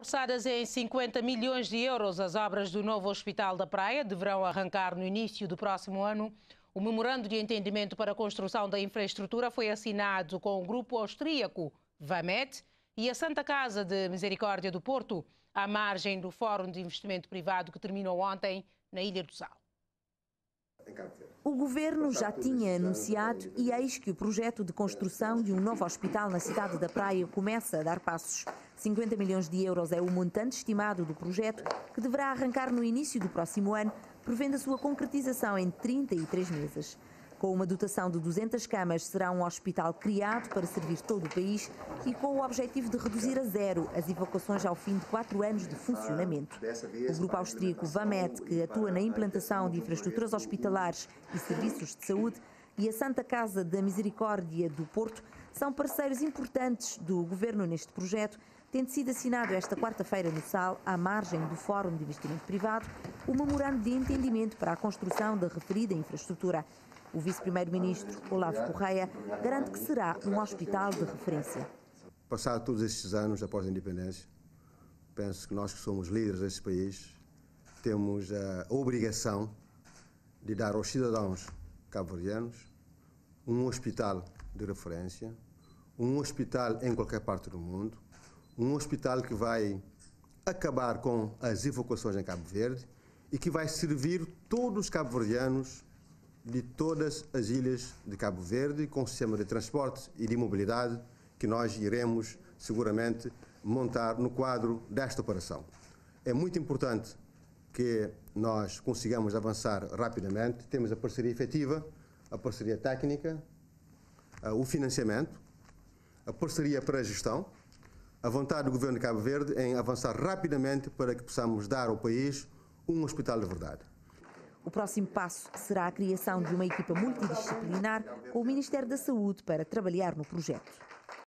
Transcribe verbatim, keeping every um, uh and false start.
Orçadas em cinquenta milhões de euros, as obras do novo Hospital da Praia deverão arrancar no início do próximo ano. O memorando de entendimento para a construção da infraestrutura foi assinado com o grupo austríaco Vamed e a Santa Casa de Misericórdia do Porto, à margem do Fórum de Investimento Privado que terminou ontem na Ilha do Sal. O governo já tinha anunciado e eis que o projeto de construção de um novo hospital na cidade da Praia começa a dar passos. cinquenta milhões de euros é o montante estimado do projeto, que deverá arrancar no início do próximo ano, prevendo a sua concretização em trinta e três meses. Com uma dotação de duzentas camas, será um hospital criado para servir todo o país e com o objetivo de reduzir a zero as evacuações ao fim de quatro anos de funcionamento. O grupo austríaco Vamed, que atua na implantação de infraestruturas hospitalares e serviços de saúde, e a Santa Casa da Misericórdia do Porto são parceiros importantes do governo neste projeto, tendo sido assinado esta quarta-feira no Sal, à margem do Fórum de Investimento Privado, o memorando de entendimento para a construção da referida infraestrutura. O vice-primeiro-ministro, Olavo Correia, garante que será um hospital de referência. Passados todos estes anos após a independência, penso que nós que somos líderes deste país temos a obrigação de dar aos cidadãos cabo-verdianos um hospital de referência, um hospital em qualquer parte do mundo, um hospital que vai acabar com as evacuações em Cabo Verde e que vai servir todos os cabo-verdianos de todas as ilhas de Cabo Verde, com o sistema de transporte e de mobilidade que nós iremos seguramente montar no quadro desta operação. É muito importante que nós consigamos avançar rapidamente. Temos a parceria efetiva, a parceria técnica, o financiamento, a parceria para a gestão, a vontade do Governo de Cabo Verde em avançar rapidamente para que possamos dar ao país um hospital de verdade. O próximo passo será a criação de uma equipa multidisciplinar com o Ministério da Saúde para trabalhar no projeto.